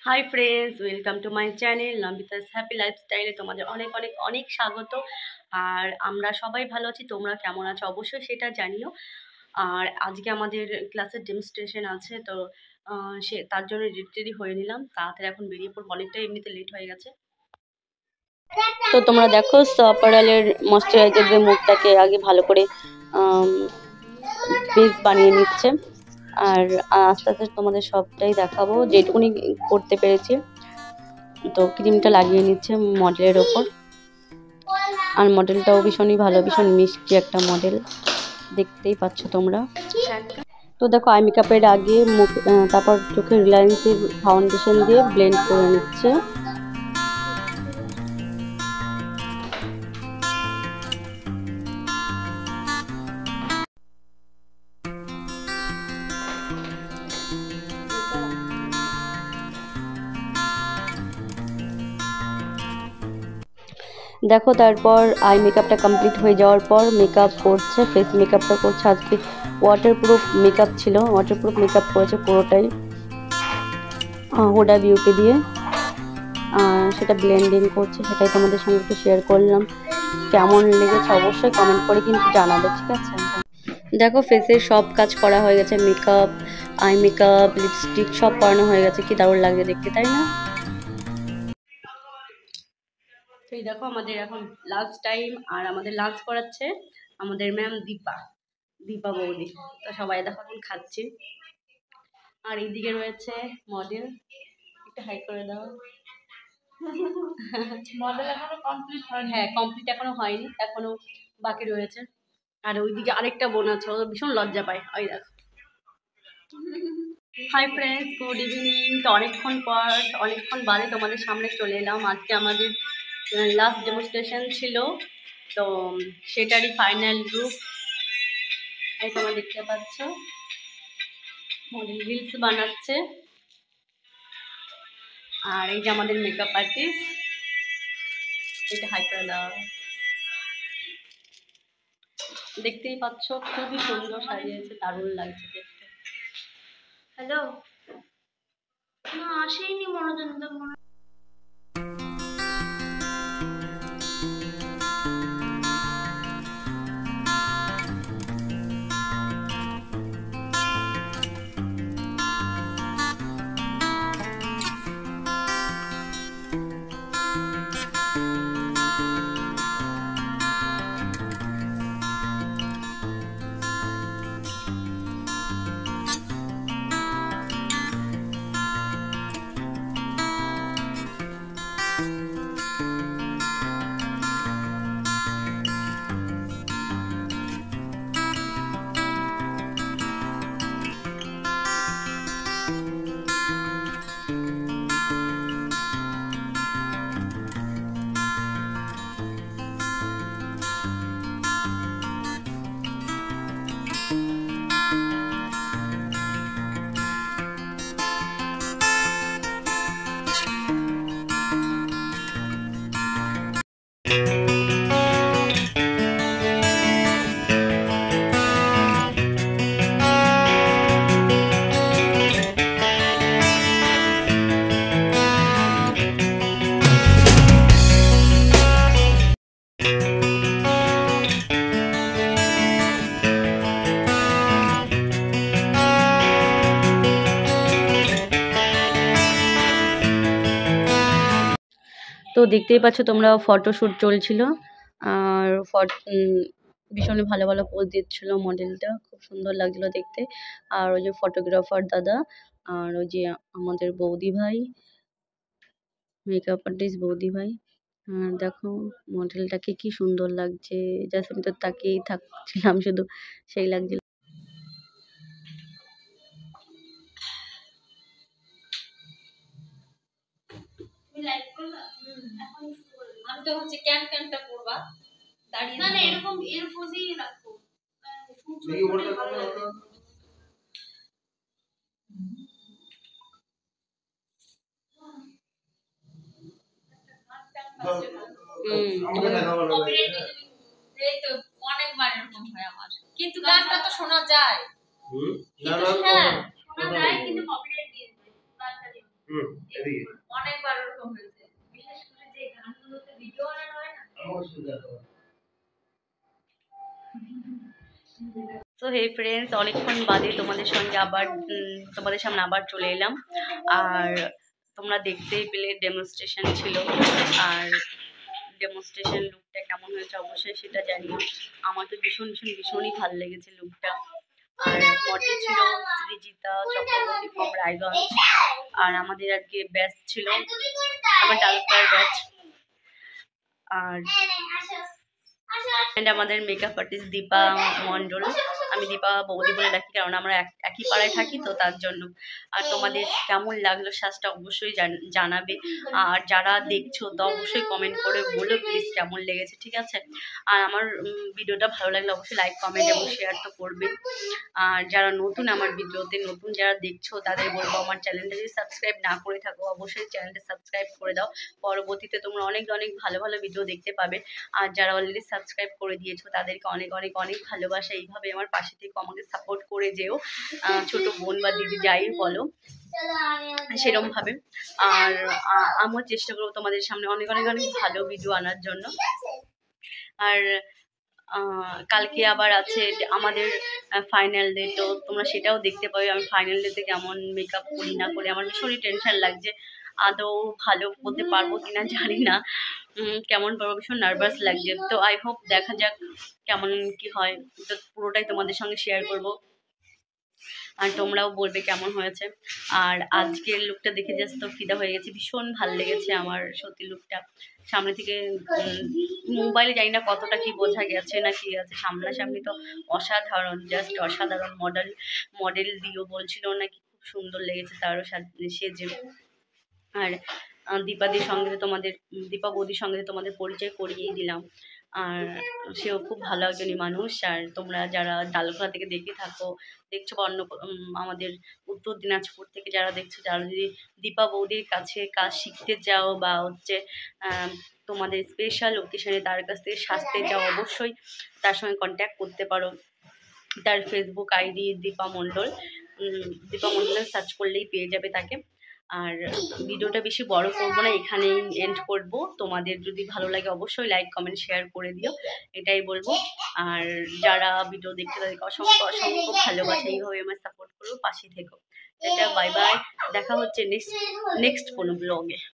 High friends, welcome to my channel Namita's happy লাইফস্টাইলে তোমাদের অনেক অনেক অনেক স্বাগত। আর আমরা সবাই ভালো আছি, তোমরা কেমন আছো অবশ্যই সেটা জানিও। আর আজকে আমাদের ক্লাসের ডেমনস্ট্রেশন আছে, তো সে তার জন্য রেডি হয়ে নিলাম তাড়াতাড়ি, এখন বেরিয়ে পড়বো, অনেকটাই এমনিতে লেট হয়ে গেছে। তো তোমরা দেখো সপারালের ময়শ্চারাইজার দিয়ে মুখটাকে আগে ভালো করে বেস বানিয়ে নিচ্ছে। আর আস্তে আস্তে তোমাদের সবটাই দেখাবো যেটুকুনি করতে পেরেছি। তো ক্রিমটা লাগিয়ে নিচ্ছে মডেলের ওপর, আর মডেলটাও ভীষণই ভালো, ভীষণ মিষ্টি একটা মডেল, দেখতেই পাচ্ছ তোমরা। তো দেখো আই মেকআপের আগে মুখ, তারপর চোখে রিলায়েন্সের ফাউন্ডেশন দিয়ে ব্লেন্ড করে নিচ্ছে। দেখো তারপর আই মেকআপটা কমপ্লিট হয়ে যাওয়ার পর মেকআপ করছে, ফেস মেকআপটা করছে। আজকে ওয়াটারপ্রুফ মেকআপ ছিল, ওয়াটারপ্রুফ মেকআপ করেছে পুরোটাই হুডা বিউটি দিয়ে। সেটা ব্লেন্ডিং করছে, সেটাই তোমাদের সঙ্গে একটু শেয়ার করলাম। কেমন লেগেছে অবশ্যই কমেন্ট করে কিন্তু জানাবে, ঠিক আছে? দেখো ফেসের সব কাজ করা হয়ে গেছে, মেকআপ, আই মেকআপ, লিপস্টিক সব করানো হয়ে গেছে। কি দারুণ লাগছে দেখতে, তাই না? তো এই দেখো আমাদের এখন লাঞ্চ টাইম, আর আমাদের লাঞ্চ করাচ্ছে আমাদের ম্যাম দীপা বৌদি। তো সবাই দেখো এখন খাচ্ছি। আর এইদিকে রয়েছে মডেল, একটু হাই করে দাও। মডেল এখনো কমপ্লিট হয়নি। হ্যাঁ, কমপ্লিট এখনো হয়নি, এখনো বাকি রয়েছে। আর ওইদিকে আরেকটা বোন আছে, ও ভীষণ লজ্জা পায়। ওই দেখো। Hi friends, good evening. তো অনেকক্ষণ বাদে তোমাদের সামনে চলে এলাম। আজকে আমাদের লাস্ট ডেমনস্ট্রেশন ছিল, তো সেটারই ফাইনাল রূপ এই তোমরা দেখতে পাচ্ছ। মডেল রিলস বানাচ্ছে, আর এই যে আমাদের মেকআপ আর্টিস্ট, এটা হাই করে দাও। দেখতেই পাচ্ছ খুবই সুন্দর সাজিয়েছে, দারুণ লাগছে দেখতে। হ্যালো, না আসেইনি মনোরঞ্জন। তো দেখতেই পাচ্ছ তোমরা, ফটোশ্যুট চলছিল, আর ভীষণই ভালো ভালো পোজ দিচ্ছিল মডেলটা, খুব সুন্দর লাগছিল দেখতে। আর ওই যে ফটোগ্রাফার দাদা, আর ওই যে আমাদের বৌদি ভাই, মেকআপ আর্টিস্ট বৌদি ভাই। আর দেখো মডেলটাকে কি সুন্দর লাগছে, জাস্ট আমি তো তাকিয়েই থাকছিলাম শুধু, সেই লাগছিল। আমি তো হচ্ছে ক্যানটা করবা দাঁড়িয়ে, না না এরকম এর পোজেই রাখো। অনেকবার এরকম হয় আমার, কিন্তু গানটা তো শোনা যায়। হ্যাঁ শোনা যায়, কিন্তু কপিরাইট দিয়ে দেবে। অনেকবার ওরকম হয়েছে, বিশেষ করে যে গানগুলোতে ভিডিও বানানো হয় না। তো হে ফ্রেন্ডস, অনেকক্ষণ বাদে তোমাদের সঙ্গে আবার তোমাদের সামনে আবার চলে এলাম। আর তোমরা দেখতেই পেলে ডেমনস্ট্রেশন ছিল। আর ডেমনস্ট্রেশন লুকটা কেমন হয়েছে অবশ্যই সেটা জানি। আমার তো ভীষণই ভালো লেগেছে লুকটা। আর মডেল ছিল সৃজিতা চক্রবর্তী ফ্রম রায়গঞ্জ। আর আমাদের আজকে ব্যাচ ছিল, আমার ডালপাড়ার ব্যাচ। আর আমাদের মেকআপ আর্টিস্ট দীপা মন্ডল, আমি দীপা বৌদি বলে ডাকি কারণ আমরা একই পাড়ায় থাকি তো তার জন্য। আর তোমাদের কেমন লাগলো সাজটা অবশ্যই জানাবে। আর যারা দেখছো তো অবশ্যই কমেন্ট করে বলো প্লিজ কেমন লেগেছে, ঠিক আছে। আর আমার ভিডিওটা ভালো লাগলে অবশ্যই লাইক কমেন্ট এবং শেয়ার তো করবে। আর যারা নতুন আমার ভিডিওতে নতুন যারা দেখছো তাদের বলবো আমার চ্যানেলটা যদি সাবস্ক্রাইব না করে থাকো অবশ্যই চ্যানেলটা সাবস্ক্রাইব করে দাও। পরবর্তীতে তোমরা অনেক ভালো ভিডিও দেখতে পাবে। আর যারা অলরেডি সাবস্ক্রাইব করে দিয়েছো তাদেরকে অনেক ভালোবাসা। এইভাবে আমার পাশে থেকে আমাকে সাপোর্ট করে যেও, ছোট বোন বা দিদি যাই বলো সেরকম ভাবে। আর আমার চেষ্টা করবো তোমাদের সামনে অনেক ভালো ভিডিও আনার জন্য। আর কালকে আবার আছে আমাদের ফাইনাল ডে, তো তোমরা সেটাও দেখতে পাবে আমি ফাইনাল ডেতে কেমন মেকআপ করি না করি। আমার ভীষণই টেনশন লাগছে, আদৌ ভালো করতে পারবো কিনা জানি না, কেমন পারবো, ভীষণ নার্ভাস লাগছে। তো আই হোপ দেখা যাক কেমন কি হয়, তো পুরোটাই তোমাদের সঙ্গে শেয়ার করবো। আর তোমরাও বলবে কেমন হয়েছে। আর আজকের লুকটা দেখে জাস্ট তো ফিদা হয়ে গেছে, ভীষণ ভালো লেগেছে আমার সত্যি লুকটা। সামনে থেকে মোবাইলে জানি না কতটা কি বোঝা গেছে না কি আছে, সামনাসামনি তো অসাধারণ, জাস্ট অসাধারণ। মডেল দিও বলছিল নাকি খুব সুন্দর লেগেছে তারও সেজে। আর দীপা বৌদির সঙ্গে তোমাদের পরিচয় করিয়েই দিলাম। আর সেও খুব ভালো একজনই মানুষ। আর তোমরা যারা ডালখোলা থেকে দেখছো বা অন্য আমাদের উত্তর দিনাজপুর থেকে যারা দেখছো, যারা যদি দীপা বৌদির কাছে কাজ শিখতে চাও বা হচ্ছে তোমাদের স্পেশাল ওকেশনে তার কাছ থেকে সাজতে চাও অবশ্যই তার সঙ্গে কন্ট্যাক্ট করতে পারো। তার Facebook ID Dipa Mondal search করলেই পেয়ে যাবে তাকে। আর ভিডিওটা বেশি বড় করবো না, এখানেই এন্ড করব। তোমাদের যদি ভালো লাগে অবশ্যই লাইক কমেন্ট শেয়ার করে দিও, এটাই বলবো। আর যারা ভিডিও দেখতে তাদেরকে অসংখ্য ভালোবাসা, এইভাবে আমার সাপোর্ট করবো, পাশে থেকো। এটা বাই বাই, দেখা হচ্ছে নেক্সট কোনো ব্লগে।